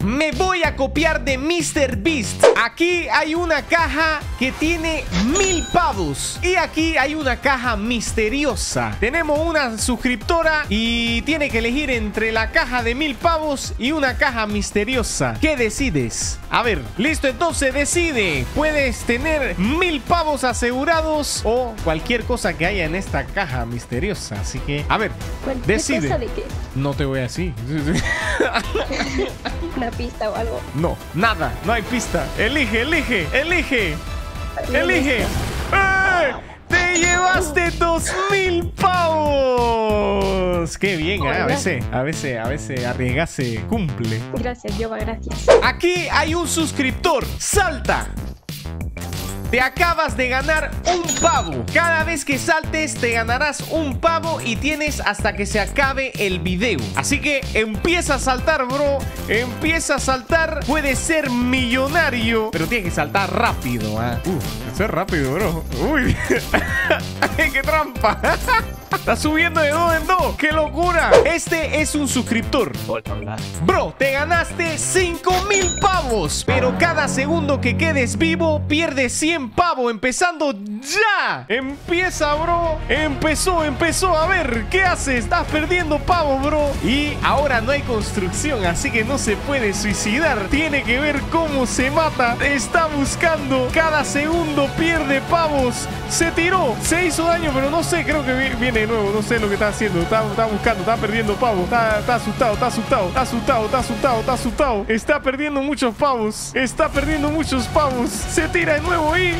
Me voy a copiar de MrBeast. Aquí hay una caja que tiene 1000 pavos. Y aquí hay una caja misteriosa. Tenemos una suscriptora y tiene que elegir entre la caja de 1000 pavos y una caja misteriosa. ¿Qué decides? A ver, listo, entonces decide. Puedes tener 1000 pavos asegurados o cualquier cosa que haya en esta caja misteriosa. Así que, a ver, decide. ¿Qué cosa de qué? No te voy a decir. ¿Una pista o algo? No, nada, no hay pista. Elige, elige, elige. Elige. ¡Eh! ¡Te llevaste 2000 pavos! ¡Qué bien! A veces arriesgarse cumple. Gracias, Yoba, gracias. Aquí hay un suscriptor. ¡Salta! Te acabas de ganar un pavo. Cada vez que saltes te ganarás un pavo y tienes hasta que se acabe el video. Así que empieza a saltar, bro. Empieza a saltar. Puedes ser millonario, pero tienes que saltar rápido, ¿eh? Eso es rápido, bro. Uy. ¡Qué trampa! Está subiendo de 2 en 2. ¡Qué locura! Este es un suscriptor. Hola. Bro, te ganaste 5000 pavos. Pero cada segundo que quedes vivo pierdes 100 pavos. Empezando ya. Empieza, bro. Empezó. A ver, ¿qué haces? Estás perdiendo pavos, bro. Y ahora no hay construcción, así que no se puede suicidar. Tiene que ver cómo se mata. Está buscando. Cada segundo pierde pavos. Se tiró. Se hizo daño, pero no sé. Creo que viene de nuevo. No sé lo que está haciendo. Está buscando. Está perdiendo pavos. Está asustado. Está perdiendo muchos pavos. Se tira de nuevo y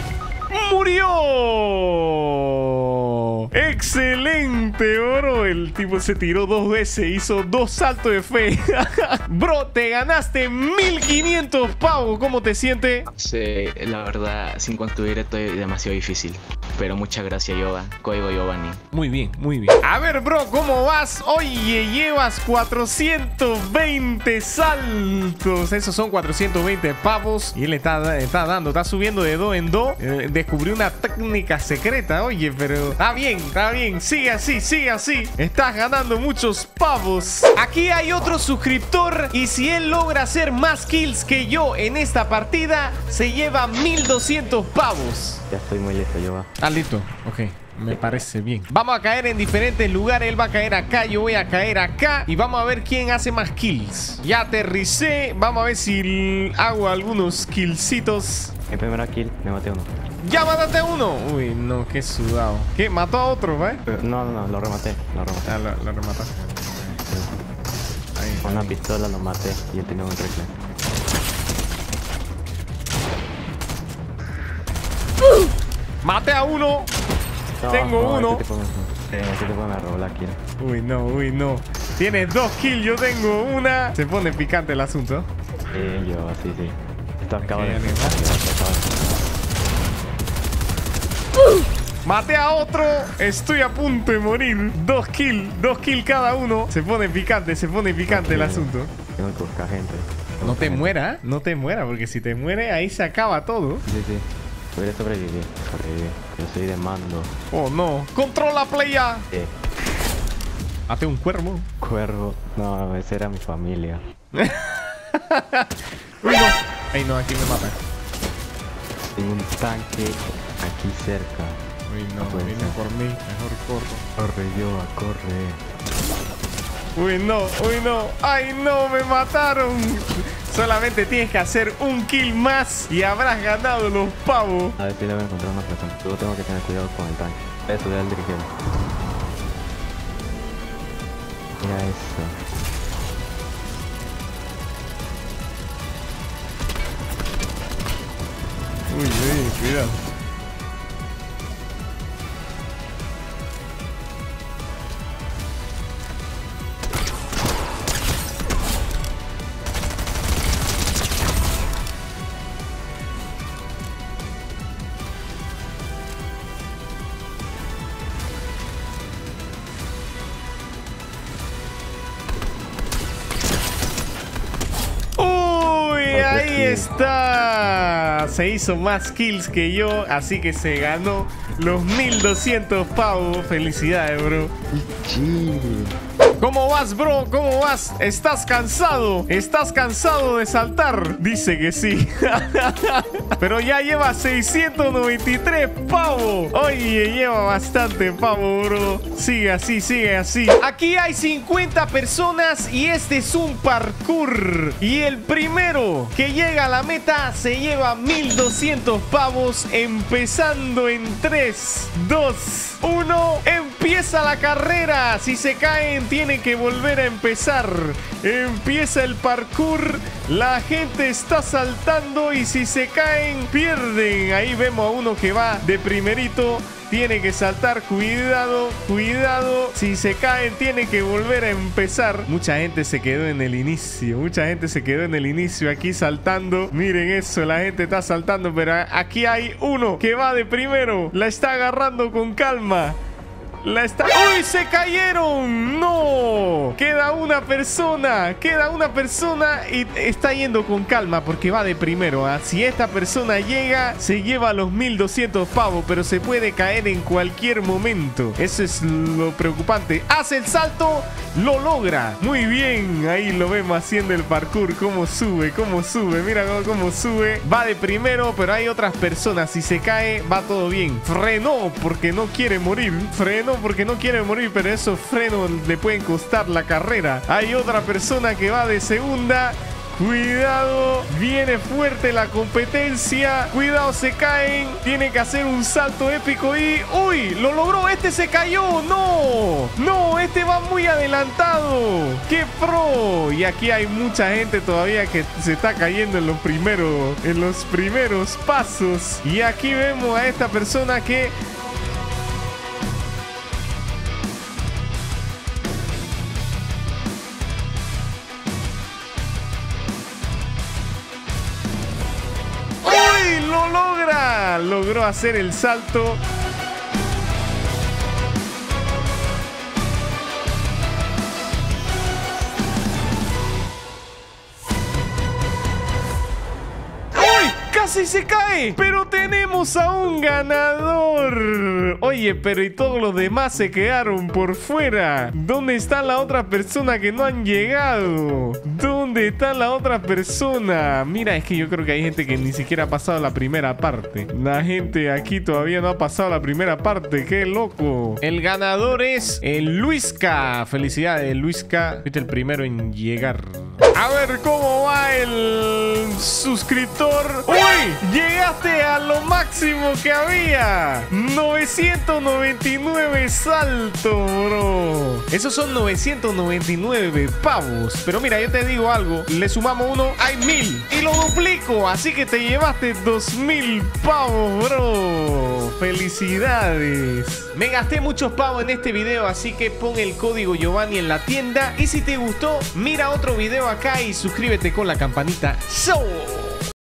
murió. ¡Excelente, bro! El tipo se tiró 2 veces. Hizo 2 saltos de fe. Bro, te ganaste 1500 pavos. ¿Cómo te sientes? Sí, la verdad, sin construir esto es demasiado difícil. Pero muchas gracias, Yoba. Código Giovanni. Muy bien, muy bien. A ver, bro, ¿cómo vas? Oye, llevas 420 saltos. Esos son 420 pavos. Y él está dando, está subiendo de 2 en 2. Descubrió una técnica secreta. Oye, pero está bien. Sigue así. Estás ganando muchos pavos. Aquí hay otro suscriptor. Y si él logra hacer más kills que yo en esta partida, se lleva 1200 pavos. Ya estoy muy listo, Yoba. Ah, listo. Ok. Me parece bien. Vamos a caer en diferentes lugares. Él va a caer acá, yo voy a caer acá. Y vamos a ver quién hace más kills. Ya aterricé. Vamos a ver si hago algunos killcitos. El primer kill, me maté uno. ¡Ya mataste a uno! Uy, no, qué sudado. ¿Qué? ¿Mató a otro, va? No, lo rematé. Ah, lo remataste. Ahí, Con una pistola lo maté y él tenía un rifle. ¡Mate a uno! No, Tengo uno. Ese tipo me robó la kill. Uy, no. Tienes 2 kills, yo tengo una. Se pone picante el asunto. Yo, sí. Esto acaba de... Maté a otro. Estoy a punto de morir. 2 kills cada uno. Se pone picante el asunto. Tengo que buscar gente. No te muera, porque si te muere ahí se acaba todo. Sí. Voy a sobrevivir. Yo soy de mando. Oh no. Controla playa. Mate un cuervo. Cuervo. No, esa era mi familia. Uy, no. Ay, no, aquí me matan. Tengo un tanque aquí cerca. Uy, no, viene por mí. Mejor corro. Corre, Yoba, corre. Uy, no. Ay, no, me mataron. Solamente tienes que hacer un kill más y habrás ganado los pavos. A ver si le voy a encontrar una persona. Luego tengo que tener cuidado con el tanque. Eso, ya el dirigente. Mira eso. Uy, cuidado. Ahí está. Se hizo más kills que yo, así que se ganó los 1200 pavos. Felicidades, bro. ¿Cómo vas, bro? ¿Cómo vas? ¿Estás cansado? ¿Estás cansado de saltar? Dice que sí. Pero ya lleva 693 pavos. Oye, lleva bastante pavo, bro. Sigue así, sigue así. Aquí hay 50 personas y este es un parkour. Y el primero que llega a la meta se lleva 1200 pavos. Empezando en 3, 2, 1. Empieza la carrera. Si se caen, tienen que volver a empezar. Empieza el parkour. La gente está saltando y si se caen, pierden. Ahí vemos a uno que va de primerito. Tiene que saltar, cuidado, cuidado. Si se caen, tiene que volver a empezar. Mucha gente se quedó en el inicio. Mucha gente se quedó en el inicio aquí saltando. Miren eso, la gente está saltando. Pero aquí hay uno que va de primero. La está agarrando con calma. ¡Uy! ¡Se cayeron! ¡No! Queda una persona y está yendo con calma porque va de primero. Si esta persona llega, se lleva los 1200 pavos, pero se puede caer en cualquier momento. Eso es lo preocupante. Hace el salto, lo logra. Muy bien, ahí lo vemos haciendo el parkour. Cómo sube. Mira cómo sube. Va de primero, pero hay otras personas. Si se cae, va todo bien. Frenó porque no quiere morir. Pero esos frenos le pueden costar la carrera. Hay otra persona que va de segunda. Cuidado, viene fuerte la competencia. Cuidado, se caen. Tiene que hacer un salto épico y... ¡Uy! ¡Lo logró! ¡Este se cayó! ¡No! ¡No! ¡Este va muy adelantado! ¡Qué pro! Y aquí hay mucha gente todavía que se está cayendo en los primeros pasos. Y aquí vemos a esta persona que... ¡Lo logra! Logró hacer el salto. ¡Casi se cae! ¡Pero tenemos a un ganador! Oye, pero ¿y todos los demás se quedaron por fuera? ¿Dónde está la otra persona que no han llegado? ¿Dónde está la otra persona? Mira, es que yo creo que hay gente que ni siquiera ha pasado la primera parte. La gente aquí todavía no ha pasado la primera parte. ¡Qué loco! El ganador es el Luisca. Felicidades, Luisca. Fuiste el primero en llegar. A ver cómo va el suscriptor. ¡Uy! Llegaste a lo máximo que había. 999 salto, bro. Esos son 999 pavos. Pero mira, yo te digo algo. Le sumamos uno, hay 1000. Y lo duplico. Así que te llevaste 2000 pavos, bro. Felicidades. Me gasté muchos pavos en este video, así que pon el código Giovanni en la tienda. Y si te gustó, mira otro video acá y suscríbete con la campanita. ¡Show!